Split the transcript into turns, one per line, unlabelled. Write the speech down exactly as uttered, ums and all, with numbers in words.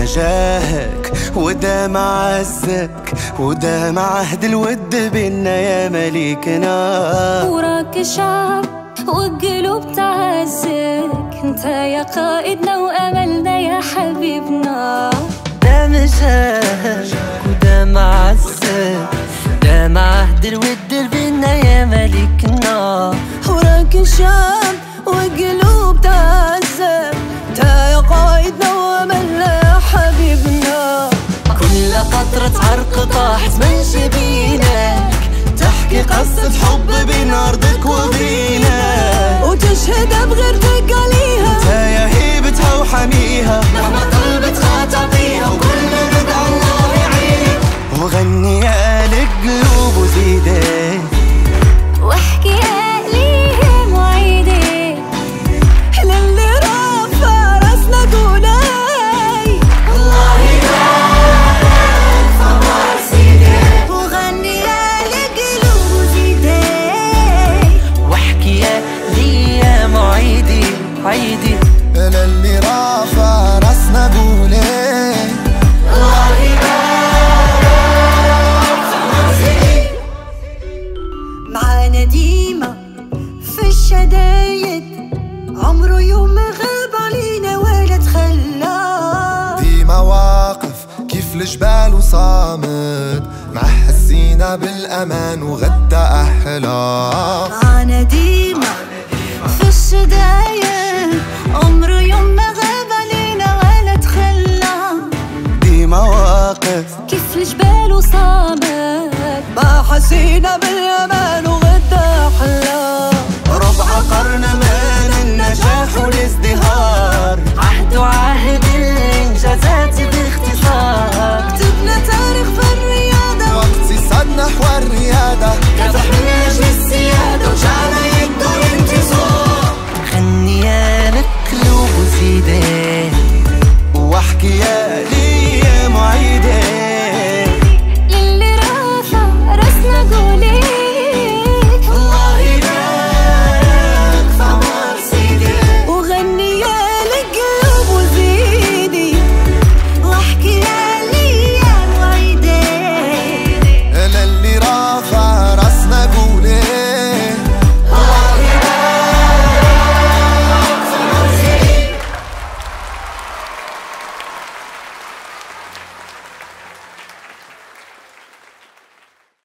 جاهك ودا معزك ودا معهد الود بينا يا مليكنا.
وراك شعب والقلوب تعزك، انت يا قائدنا واملنا يا حبيبنا.
دا مجاهك ودا معزك دا معهد الود بينا يا مليكنا.
وراك شعب والقلوب تعزك، انت يا قائدنا واملنا يا حبيبنا.
كل قطرة عرق طاحت من جبينك تحكي قصة حب بين أرضك وبينك،
وتشهد بغيرتك عليها
انت يا هيبتها وحميها،
مهما طلبت خاطبيها وكلنا ندعو الله يعينك.
وغني يا القلوب وزيدي
واحكي يا ليه معيدي،
للي رافع راسنا قولاي
الله يبارك فمار سيدي.
وغني يا القلوب وزيدي
واحكي يا لي يا معيدي عيدي،
للي رافع راسنا قولي
الله يبارك فمار سيدي.
معانا ديما في الشدايد، عمره يوم ما غاب علينا ولا تخلى.
في مواقف كيف الجبال وصامد، مع حسينا بالامان وغدا احلى.
معانا ديما في الشدايد، عمره يوم ما غاب علينا ولا تخلى.
دي مواقف
كيف الجبال وصامت،
ما حسينا بالامان وغدا احلى.
ربع قرن من النجاح والازدهار،
عهد وعهد الانجازات